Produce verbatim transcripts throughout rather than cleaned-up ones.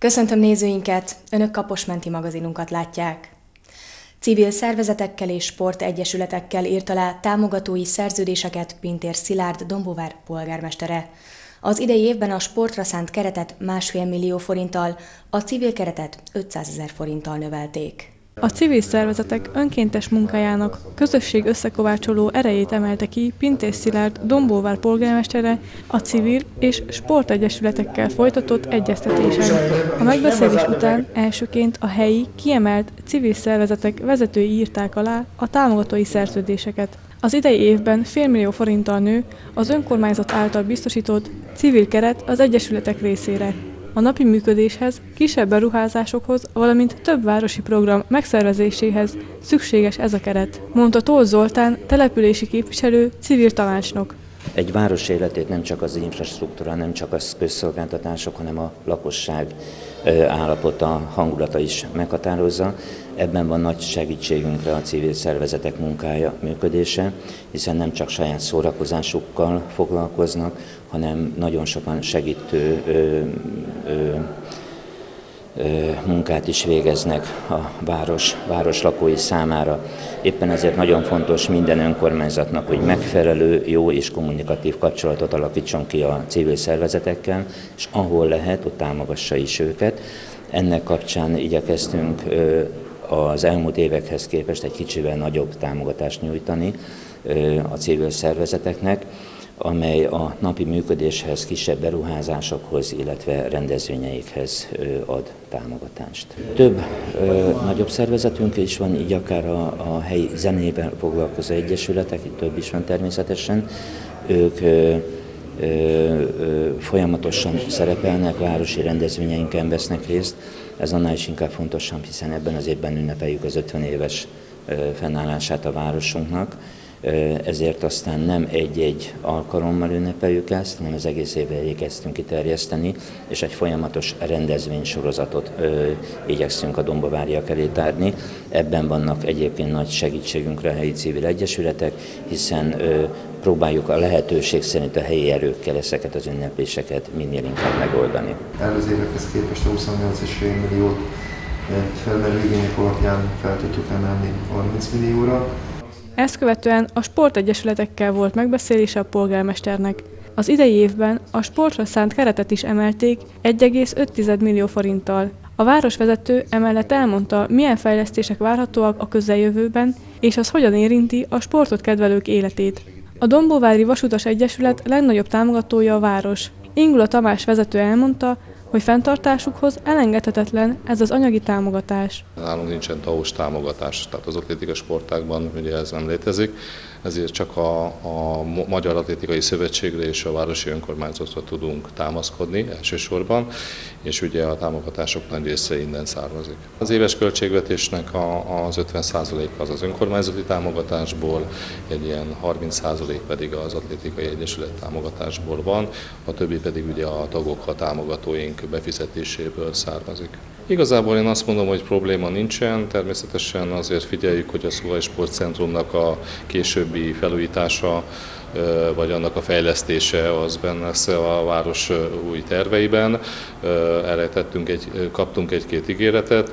Köszöntöm nézőinket, Önök Kaposmenti magazinunkat látják. Civil szervezetekkel és sportegyesületekkel írt alá támogatói szerződéseket Pintér Szilárd Dombóvár polgármestere. Az idei évben a sportra szánt keretet másfél millió forinttal, a civil keretet ötszázezer forinttal növelték. A civil szervezetek önkéntes munkájának közösség összekovácsoló erejét emelte ki Pintér Szilárd Dombóvár polgármestere a civil és sportegyesületekkel folytatott egyeztetésen. A megbeszélés után elsőként a helyi, kiemelt civil szervezetek vezetői írták alá a támogatói szerződéseket. Az idei évben félmillió forinttal nő az önkormányzat által biztosított civil keret az egyesületek részére. A napi működéshez, kisebb beruházásokhoz, valamint több városi program megszervezéséhez szükséges ez a keret, mondta Tóth Zoltán, települési képviselő, civil tanácsnok. Egy város életét nem csak az infrastruktúra, nem csak a közszolgáltatások, hanem a lakosság állapota, hangulata is meghatározza. Ebben van nagy segítségünkre a civil szervezetek munkája, működése, hiszen nem csak saját szórakozásukkal foglalkoznak, hanem nagyon sokan segítő ö, ö, ö, munkát is végeznek a város, város lakói számára. Éppen ezért nagyon fontos minden önkormányzatnak, hogy megfelelő, jó és kommunikatív kapcsolatot alakítson ki a civil szervezetekkel, és ahol lehet, ott támogassa is őket. Ennek kapcsán igyekeztünk ö, az elmúlt évekhez képest egy kicsivel nagyobb támogatást nyújtani a civil szervezeteknek, amely a napi működéshez, kisebb beruházásokhoz, illetve rendezvényeikhez ad támogatást. Több ö, nagyobb szervezetünk is van, így akár a, a helyi zenével foglalkozó egyesületek, itt több is van természetesen, ők ö, ö, ö, folyamatosan szerepelnek, városi rendezvényeinken vesznek részt. Ez annál is inkább fontosabb, hiszen ebben az évben ünnepeljük az ötven éves fennállását a városunknak, ezért aztán nem egy-egy alkalommal ünnepeljük ezt, hanem az egész évben igyekeztünk kiterjeszteni, és egy folyamatos rendezvénysorozatot ö, igyekszünk a dombováriak elé tárni. Ebben vannak egyébként nagy segítségünkre a helyi civil egyesületek, hiszen ö, próbáljuk a lehetőség szerint a helyi erőkkel ezeket az ünnepléseket minél inkább megoldani. Előző évekhez képest a huszonnyolc egész öt milliót felmerő igények alapján fel tudtuk emelni harminc millióra. Ezt követően a sportegyesületekkel volt megbeszélése a polgármesternek. Az idei évben a sportra szánt keretet is emelték egy egész öt millió forinttal. A városvezető emellett elmondta, milyen fejlesztések várhatóak a közeljövőben, és az hogyan érinti a sportot kedvelők életét. A Dombóvári Vasutas Egyesület legnagyobb támogatója a város. Ingula Tamás vezető elmondta, hogy fenntartásukhoz elengedhetetlen ez az anyagi támogatás. Nálunk nincsen té á o-s támogatás, tehát az atlétika sportágban ugye ez nem létezik, ezért csak a, a Magyar Atlétikai Szövetségre és a városi önkormányzatra tudunk támaszkodni elsősorban, és ugye a támogatások nagy része innen származik. Az éves költségvetésnek a, az ötven százaléka az az önkormányzati támogatásból, egy ilyen harminc százalék pedig az atlétikai egyesület támogatásból van, a többi pedig ugye a tagok, a támogatóink befizetéséből származik. Igazából én azt mondom, hogy probléma nincsen, természetesen azért figyeljük, hogy a Szuhaj Sportcentrumnak a későbbi felújítása vagy annak a fejlesztése az benne lesz a város új terveiben. Erre tettünk egy, kaptunk egy-két ígéretet,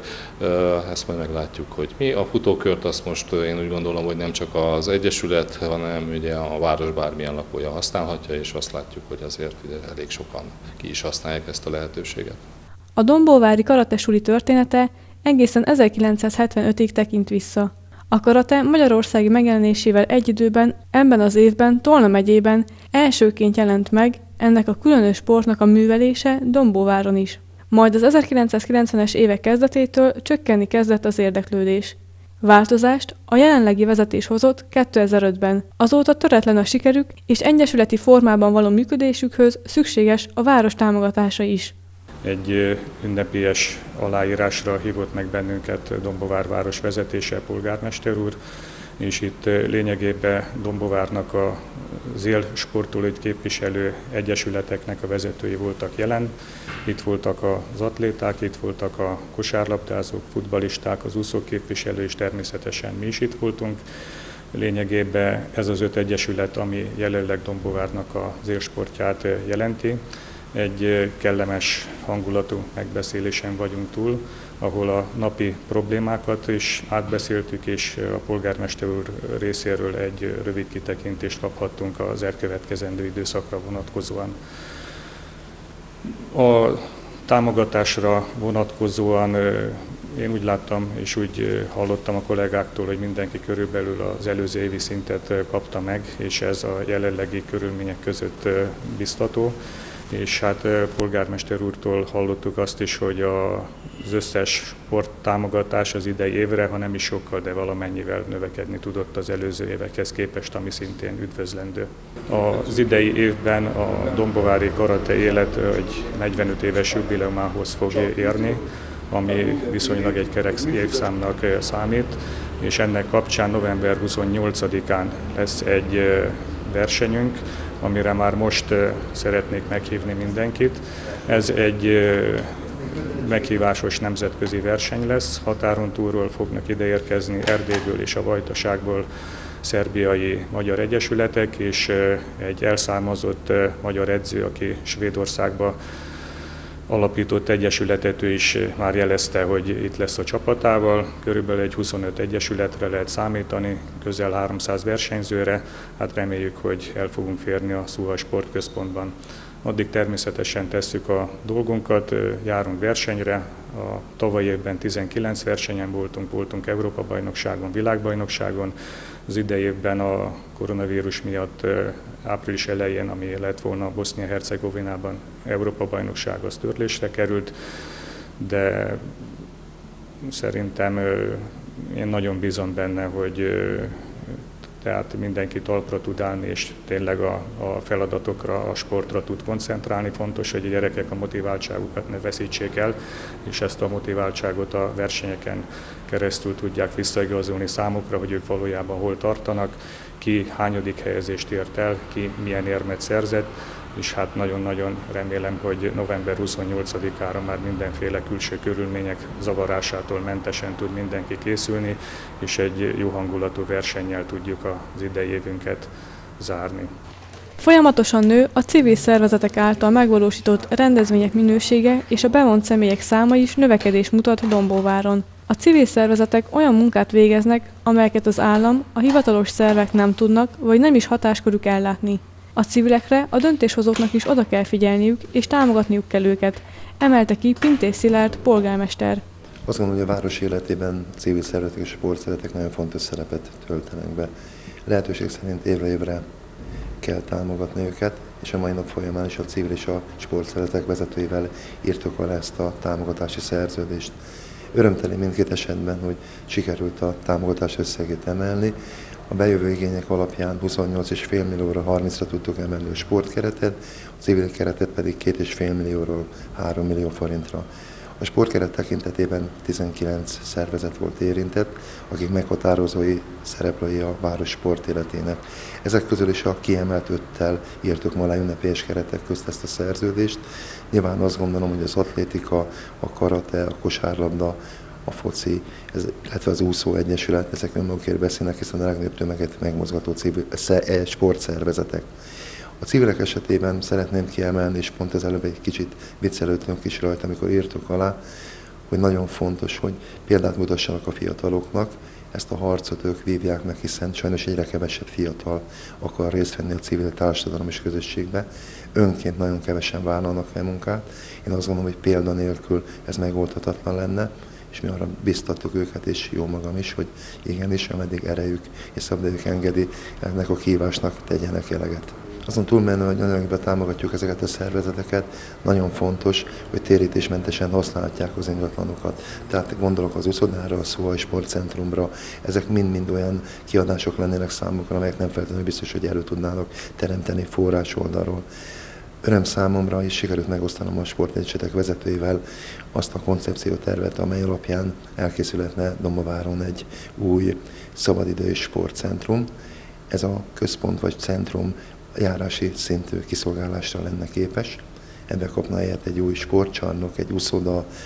ezt majd meglátjuk, hogy mi. A futókört azt most én úgy gondolom, hogy nem csak az egyesület, hanem ugye a város bármilyen lakója használhatja, és azt látjuk, hogy azért elég sokan ki is használják ezt a lehetőséget. A dombóvári karatesuli története egészen ezerkilencszázhetvenötig tekint vissza. A karate magyarországi megjelenésével egy időben, ebben az évben Tolna megyében elsőként jelent meg ennek a különös sportnak a művelése Dombóváron is. Majd az ezerkilencszázkilencvenes évek kezdetétől csökkenni kezdett az érdeklődés. Változást a jelenlegi vezetés hozott kétezer-ötben. Azóta töretlen a sikerük, és egyesületi formában való működésükhöz szükséges a város támogatása is. Egy ünnepélyes aláírásra hívott meg bennünket Dombóvár város vezetése, polgármester úr, és itt lényegében Dombóvárnak az élsportolóit képviselő egyesületeknek a vezetői voltak jelen. Itt voltak az atléták, itt voltak a kosárlabdázók, futballisták, az úszók képviselő, és természetesen mi is itt voltunk. Lényegében ez az öt egyesület, ami jelenleg Dombóvárnak az élsportját jelenti. egy kellemes hangulatú megbeszélésen vagyunk túl, ahol a napi problémákat is átbeszéltük, és a polgármester úr részéről egy rövid kitekintést kaphattunk az elkövetkezendő időszakra vonatkozóan. A támogatásra vonatkozóan én úgy láttam és úgy hallottam a kollégáktól, hogy mindenki körülbelül az előző évi szintet kapta meg, és ez a jelenlegi körülmények között biztató. És hát polgármester úrtól hallottuk azt is, hogy az összes sporttámogatás az idei évre, ha nem is sokkal, de valamennyivel növekedni tudott az előző évekhez képest, ami szintén üdvözlendő. Az idei évben a dombovári karate élet egy negyvenöt éves jubileumához fog érni, ami viszonylag egy kerek évszámnak számít, és ennek kapcsán november huszonnyolcadikán lesz egy versenyünk, amire már most szeretnék meghívni mindenkit. Ez egy meghívásos nemzetközi verseny lesz, határon túlról fognak ideérkezni Erdélyből és a Vajdaságból szerbiai magyar egyesületek, és egy elszármazott magyar edző, aki Svédországba alapított egyesületet, ő is már jelezte, hogy itt lesz a csapatával. Körülbelül egy huszonöt egyesületre lehet számítani, közel háromszáz versenyzőre. Hát reméljük, hogy el fogunk férni a Szuha Sportközpontban. Addig természetesen tesszük a dolgunkat, járunk versenyre. A tavalyi évben tizenkilenc versenyen voltunk, voltunk Európa-bajnokságon, világbajnokságon. Az idei évben a koronavírus miatt április elején, ami lett volna Bosznia-Hercegovinában Európa-bajnokság, az törlésre került, de szerintem én nagyon bízom benne, hogy tehát mindenki talpra tud állni, és tényleg a, a feladatokra, a sportra tud koncentrálni. Fontos, hogy a gyerekek a motiváltságukat ne veszítsék el, és ezt a motiváltságot a versenyeken keresztül tudják visszaigazolni számukra, hogy ők valójában hol tartanak, ki hányadik helyezést ért el, ki milyen érmet szerzett, és hát nagyon-nagyon remélem, hogy november huszonnyolcadikára már mindenféle külső körülmények zavarásától mentesen tud mindenki készülni, és egy jó hangulatú versennyel tudjuk az idei évünket zárni. Folyamatosan nő a civil szervezetek által megvalósított rendezvények minősége, és a bevont személyek száma is növekedés mutat Dombóváron. A civil szervezetek olyan munkát végeznek, amelyeket az állam, a hivatalos szervek nem tudnak, vagy nem is hatáskörük ellátni. A civilekre, a döntéshozóknak is oda kell figyelniük, és támogatniuk kell őket, emelte ki Pintér Szilárd polgármester. Azt gondolom, hogy a város életében civil szervezetek és sportszervezetek nagyon fontos szerepet töltenek be. Lehetőség szerint évre évre kell támogatni őket, és a mai nap folyamán is a civil és a sportszervezetek vezetőivel írtuk alá ezt a támogatási szerződést. Örömteli mindkét esetben, hogy sikerült a támogatás összegét emelni. A bejövő igények alapján huszonnyolc egész öt millióra harmincra tudtuk emelni a sportkeretet, a civil keretet pedig két egész öt millióról három millió forintra. A sportkeret tekintetében tizenkilenc szervezet volt érintett, akik meghatározói szereplői a város sportéletének. Ezek közül is a kiemelt öttel írtuk ma le ünnepélyes keretek közt ezt a szerződést. Nyilván azt gondolom, hogy az atlétika, a karate, a kosárlabda, a foci, ez, illetve az úszó egyesület, ezek önmagukért beszélnek, hiszen a legnagyobb tömeget megmozgató civil, sportszervezetek. A civilek esetében szeretném kiemelni, és pont ez előbb egy kicsit viccelődtünk is rajta, amikor írtuk alá, hogy nagyon fontos, hogy példát mutassanak a fiataloknak, ezt a harcot ők vívják meg, hiszen sajnos egyre kevesebb fiatal akar részt venni a civil társadalom és közösségbe. Önként nagyon kevesen vállalnak fel munkát. Én azt gondolom, hogy példa nélkül ez megoldhatatlan lenne, és mi arra biztattuk őket, és jó magam is, hogy igenis, ameddig erejük és szabadidejük engedi, ennek a kihívásnak tegyenek eleget. Azon túlmenő, hogy anyagban támogatjuk ezeket a szervezeteket, nagyon fontos, hogy térítésmentesen használhatják az ingatlanokat. Tehát gondolok az uszodára, a Szuha Sportcentrumra, ezek mind-mind olyan kiadások lennének számukra, amelyek nem feltétlenül biztos, hogy elő tudnának teremteni forrás oldalról. Öröm számomra is sikerült megosztanom a sportegyesületek vezetőivel azt a koncepciótervet, amely alapján elkészülhetne Dombováron egy új szabadidős sportcentrum. Ez a központ vagy centrum járási szintű kiszolgálásra lenne képes. Ebbe kapna helyet egy új sportcsarnok, egy úszoda,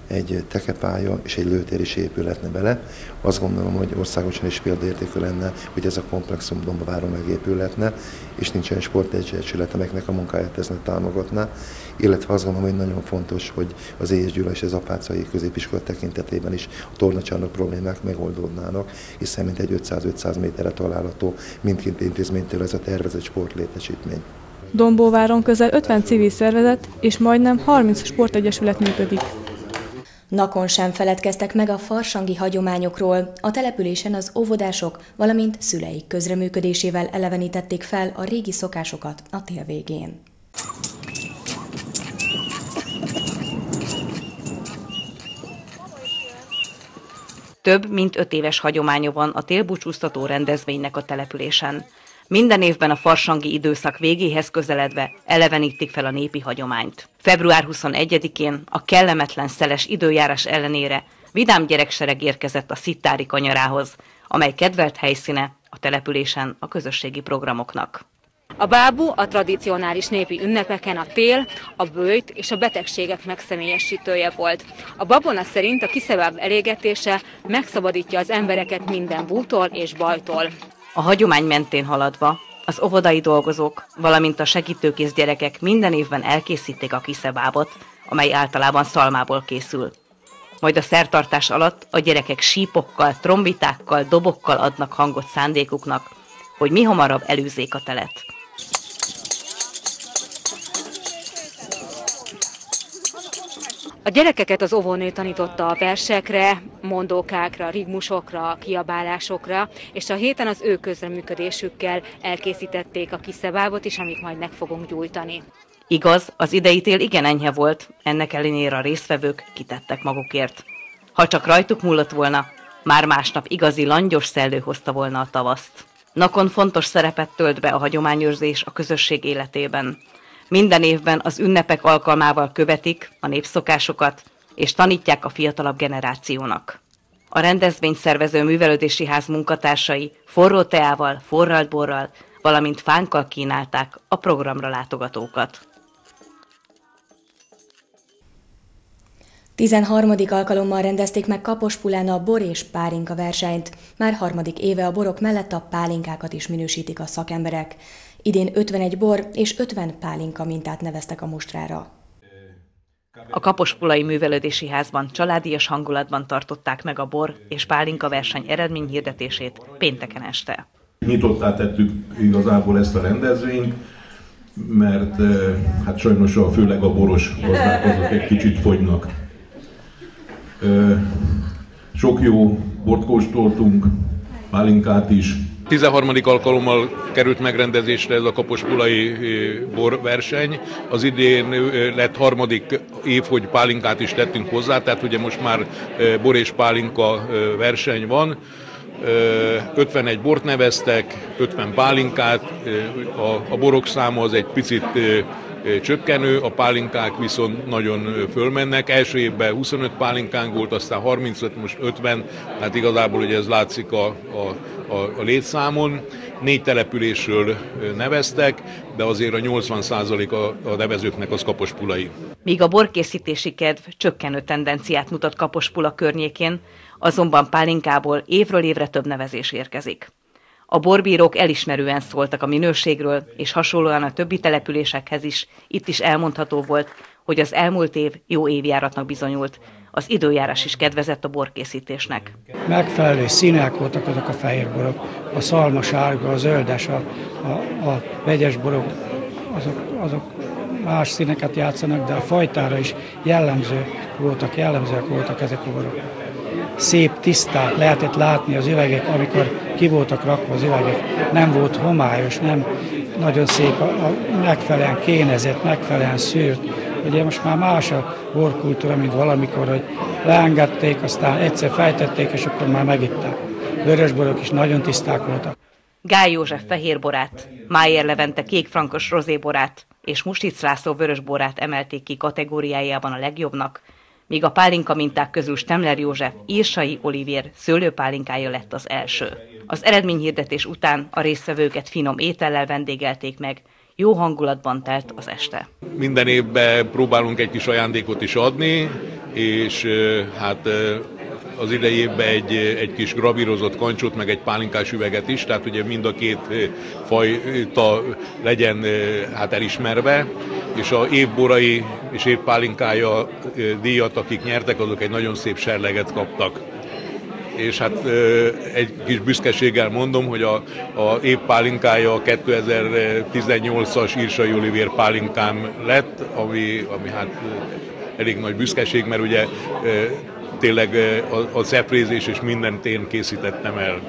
egy tekepálya és egy lőtér is épülhetne bele. Azt gondolom, hogy országosan is példaértékű lenne, hogy ez a komplexum Dombováron megépülhetne, és nincsen sportegyesület, amelyeknek a munkáját ez ne támogatná. Illetve azt gondolom, hogy nagyon fontos, hogy az Éhes Gyula és az Apáczai Középiskola tekintetében is a tornacsarnok problémák megoldódnának, hiszen mintegy ötszáz-ötszáz méterre található mindkét intézménytől ez a tervezett sportlétesítmény. Dombóváron közel ötven civil szervezet és majdnem harminc sportegyesület működik. Nakon sem feledkeztek meg a farsangi hagyományokról. A településen az óvodások, valamint szüleik közreműködésével elevenítették fel a régi szokásokat a tél végén. Több mint öt éves hagyománya van a télbúcsúztató rendezvénynek a településen. Minden évben a farsangi időszak végéhez közeledve elevenítik fel a népi hagyományt. február huszonegyedikén a kellemetlen szeles időjárás ellenére vidám gyereksereg érkezett a Szittári kanyarához, amely kedvelt helyszíne a településen a közösségi programoknak. A bábú a tradicionális népi ünnepeken a tél, a böjt és a betegségek megszemélyesítője volt. A babona szerint a kiszebáb elégetése megszabadítja az embereket minden bútól és bajtól. A hagyomány mentén haladva az óvodai dolgozók, valamint a segítőkész gyerekek minden évben elkészítik a kiszebábot, amely általában szalmából készül. Majd a szertartás alatt a gyerekek sípokkal, trombitákkal, dobokkal adnak hangot szándékuknak, hogy mihamarabb elűzzék a telet. A gyerekeket az óvónő tanította a versekre, mondókákra, rigmusokra, kiabálásokra, és a héten az ő közreműködésükkel elkészítették a kiszebábot is, amit majd meg fogunk gyújtani. Igaz, az idei tél igen enyhe volt, ennek ellenére a résztvevők kitettek magukért. Ha csak rajtuk múlott volna, már másnap igazi langyos szellő hozta volna a tavaszt. Nakon fontos szerepet tölt be a hagyományőrzés a közösség életében. Minden évben az ünnepek alkalmával követik a népszokásokat, és tanítják a fiatalabb generációnak. A rendezvényt szervező művelődési ház munkatársai forró teával, forralt borral, valamint fánkkal kínálták a programra látogatókat. tizenharmadik alkalommal rendezték meg Kapospulán a bor és pálinka versenyt. Már harmadik éve a borok mellett a pálinkákat is minősítik a szakemberek. Idén ötvenegy bor és ötven pálinka mintát neveztek a mustrára. A Kapospulai Művelődési Házban családias hangulatban tartották meg a bor és pálinka verseny eredményhirdetését pénteken este. Nyitottá tettük igazából ezt a rendezvényt, mert hát sajnos a, főleg a boros gazdák azok egy kicsit fogynak. Sok jó bort kóstoltunk, pálinkát is. tizenharmadik alkalommal került megrendezésre ez a kapospulai borverseny. Az idén lett harmadik év, hogy pálinkát is tettünk hozzá, tehát ugye most már bor és pálinka verseny van. ötvenegy bort neveztek, ötven pálinkát, a borok száma az egy picit csökkenő, a pálinkák viszont nagyon fölmennek. Első évben huszonöt pálinkánk volt, aztán harmincöt, most ötven, hát igazából ugye ez látszik a, a, a, a létszámon. Négy településről neveztek, de azért a nyolcvan százalék a, a nevezőknek az kapospulai. Míg a borkészítési kedv csökkenő tendenciát mutat Kapospula környékén, azonban pálinkából évről évre több nevezés érkezik. A borbírók elismerően szóltak a minőségről, és hasonlóan a többi településekhez is, itt is elmondható volt, hogy az elmúlt év jó évjáratnak bizonyult. Az időjárás is kedvezett a borkészítésnek. Megfelelő színek voltak azok a fehér borok, a szalma sárga, a zöldes, a, a, a vegyes borok, azok, azok más színeket játszanak, de a fajtára is jellemző voltak, jellemzőek voltak ezek a borok. Szép, tiszták, lehetett látni az üvegek, amikor ki voltak rakva az üvegek. Nem volt homályos, nem nagyon szép, a, a megfelelően kénezett, megfelelően szűrt. Ugye most már más a borkultúra, mint valamikor, hogy leengedték, aztán egyszer fejtették, és akkor már megitták. Vörösborok is nagyon tiszták voltak. Gály József fehérborát, Májer Levente kékfrankos rozéborát és Mustic László vörösborát emelték ki kategóriájában a legjobbnak, míg a pálinka minták közül Stemler József Írsai Olivér szőlőpálinkája lett az első. Az eredményhirdetés után a résztvevőket finom étellel vendégelték meg, jó hangulatban telt az este. Minden évben próbálunk egy kis ajándékot is adni, és hát az idejében egy, egy kis gravírozott kancsot, meg egy pálinkás üveget is, tehát ugye mind a két fajta legyen hát elismerve, és a évborai és évpálinkája díjat, akik nyertek, azok egy nagyon szép serleget kaptak. És hát egy kis büszkeséggel mondom, hogy a, a évpálinkája a kétezer-tizennyolcas Irsai Olivér pálinkám lett, ami, ami hát elég nagy büszkeség, mert ugye tényleg a, a szeprézés és mindent én készítettem el.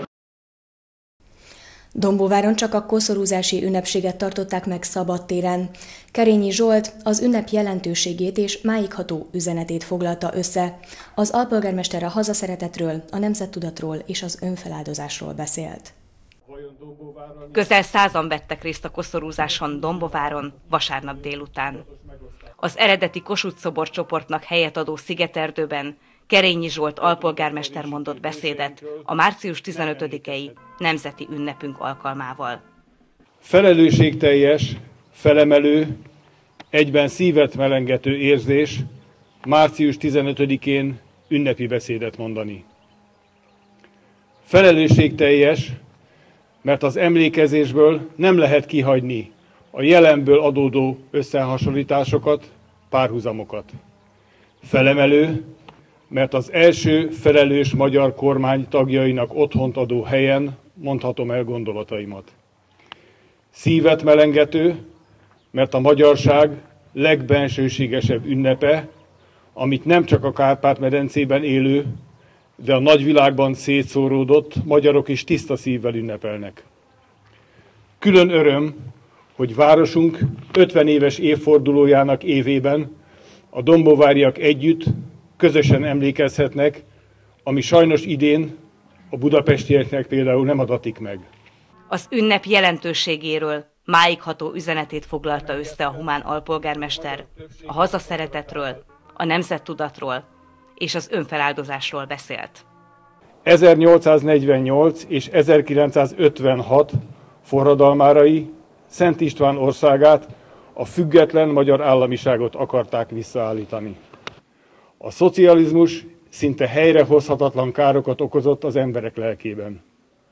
Dombóváron csak a koszorúzási ünnepséget tartották meg szabadtéren. Kerényi Zsolt az ünnep jelentőségét és máigható üzenetét foglalta össze. Az alpolgármester a hazaszeretetről, a nemzettudatról és az önfeláldozásról beszélt. Közel százan vettek részt a koszorúzáson Dombováron vasárnap délután. Az eredeti Kossuth-szobor csoportnak helyet adó Szigeterdőben Kerényi Zsolt alpolgármester mondott beszédet a március tizenötödikei nemzeti ünnepünk alkalmával. Felelősségteljes, felemelő, egyben szívet melengető érzés március tizenötödikén ünnepi beszédet mondani. Felelősségteljes, mert az emlékezésből nem lehet kihagyni a jelenből adódó összehasonlításokat, párhuzamokat. Felemelő, mert az első felelős magyar kormány tagjainak otthont adó helyen mondhatom el gondolataimat. Szívet melengető, mert a magyarság legbensőségesebb ünnepe, amit nem csak a Kárpát-medencében élő, de a nagyvilágban szétszóródott magyarok is tiszta szívvel ünnepelnek. Külön öröm, hogy városunk ötven éves évfordulójának évében a dombováriak együtt közösen emlékezhetnek, ami sajnos idén a budapestieknek például nem adatik meg. Az ünnep jelentőségéről, máigható üzenetét foglalta össze a humán alpolgármester, a hazaszeretetről, a nemzettudatról és az önfeláldozásról beszélt. ezernyolcszáznegyvennyolc és ezerkilencszázötvenhat forradalmárai Szent István országát, a független magyar államiságot akarták visszaállítani. A szocializmus szinte helyrehozhatatlan károkat okozott az emberek lelkében.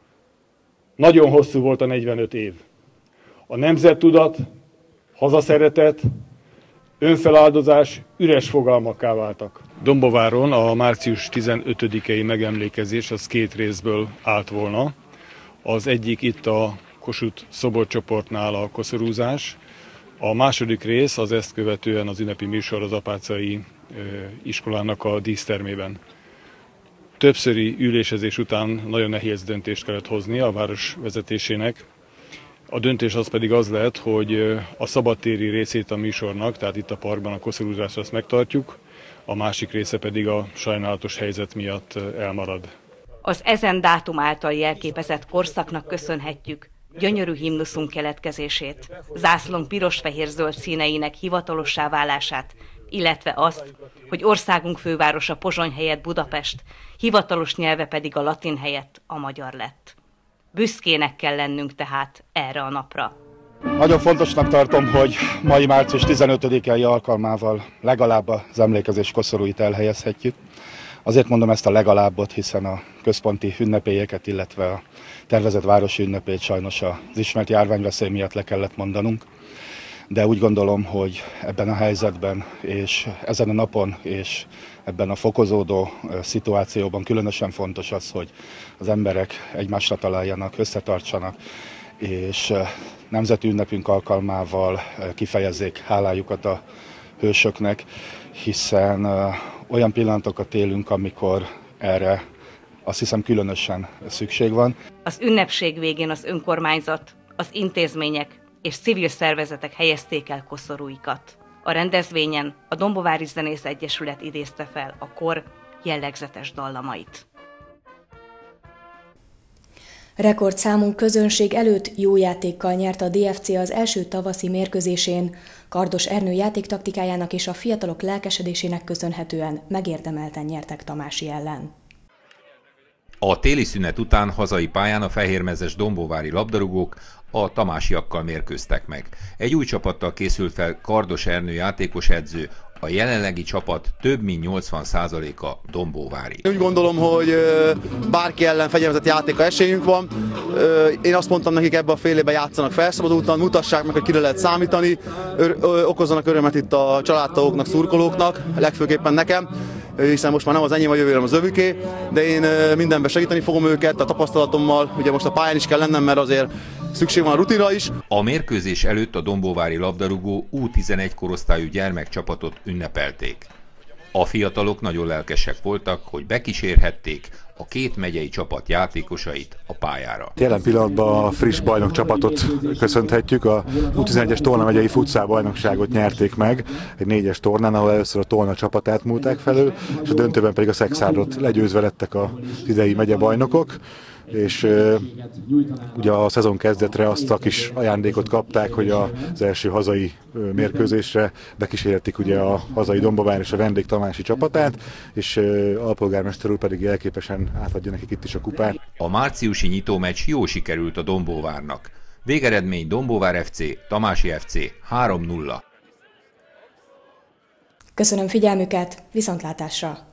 Nagyon hosszú volt a negyvenöt év. A nemzettudat, hazaszeretet, önfeláldozás üres fogalmakká váltak. Dombováron a március tizenötödikei megemlékezés az két részből állt volna. Az egyik itt a Kossuth-szobor csoportnál a koszorúzás. A második rész az ezt követően az ünnepi műsor az apácai iskolának a dísztermében. Többszöri ülésezés után nagyon nehéz döntést kellett hozni a város vezetésének. A döntés az pedig az lett, hogy a szabadtéri részét a műsornak, tehát itt a parkban a koszorúzást azt megtartjuk, a másik része pedig a sajnálatos helyzet miatt elmarad. Az ezen dátum által jelképezett korszaknak köszönhetjük gyönyörű himnuszunk keletkezését, zászlónk piros-fehér-zöld színeinek hivatalossá válását, illetve azt, hogy országunk fővárosa Pozsony helyett Budapest, hivatalos nyelve pedig a latin helyett a magyar lett. Büszkének kell lennünk tehát erre a napra. Nagyon fontosnak tartom, hogy mai március tizenötödikei alkalmával legalább az emlékezés koszorúit elhelyezhetjük. Azért mondom ezt a legalábbot, hiszen a központi ünnepélyeket, illetve a tervezett városi ünnepét sajnos az ismert járványveszély miatt le kellett mondanunk. De úgy gondolom, hogy ebben a helyzetben és ezen a napon és ebben a fokozódó szituációban különösen fontos az, hogy az emberek egymásra találjanak, összetartsanak, és nemzeti ünnepünk alkalmával kifejezzék hálájukat a hősöknek, hiszen olyan pillanatokat élünk, amikor erre azt hiszem különösen szükség van. Az ünnepség végén az önkormányzat, az intézmények és civil szervezetek helyezték el koszorúikat. A rendezvényen a Dombovári Zenész Egyesület idézte fel a kor jellegzetes dallamait. Rekordszámú közönség előtt jó játékkal nyert a dé ef cé az első tavaszi mérkőzésén. Kardos Ernő játéktaktikájának és a fiatalok lelkesedésének köszönhetően megérdemelten nyertek Tamási ellen. A téli szünet után hazai pályán a fehérmezes dombovári labdarúgók a tamásiakkal mérkőztek meg. Egy új csapattal készült fel Kardos Ernő játékos edző, A jelenlegi csapat több mint nyolcvan százaléka dombóvári. Úgy gondolom, hogy bárki ellen fegyelmezett játéka esélyünk van. Én azt mondtam nekik, ebbe a fél évben játszanak felszabadultan, mutassák meg, hogy kire lehet számítani, okozzanak örömet itt a családtagoknak, szurkolóknak, legfőképpen nekem, hiszen most már nem az enyém a jövőm, az övüké, de én mindenben segíteni fogom őket, a tapasztalatommal, ugye most a pályán is kell lennem, mert azért szükség van a rutinra is. A mérkőzés előtt a dombóvári labdarúgó U tizenegy korosztályú gyermekcsapatot ünnepelték. A fiatalok nagyon lelkesek voltak, hogy bekísérhették a két megyei csapat játékosait a pályára. Jelen pillanatban a friss bajnok csapatot köszönhetjük. A U tizenegyes Tolna megyei futszál bajnokságot nyerték meg egy négyes tornán, ahol először a Tolna csapatát múlták felül, és a döntőben pedig a Szexárdot legyőzve lettek az idei megye bajnokok. És uh, ugye a szezon kezdetre azt a kis ajándékot kapták, hogy az első hazai uh, mérkőzésre bekísérhetik ugye a hazai Dombovár és a vendég Tamási csapatát, és uh, alpolgármester úr pedig jelképesen átadja nekik itt is a kupát. A márciusi nyitómeccs jó sikerült a Dombóvárnak. Végeredmény Dombóvár ef cé, Tamási ef cé három nulla. Köszönöm figyelmüket, viszontlátásra!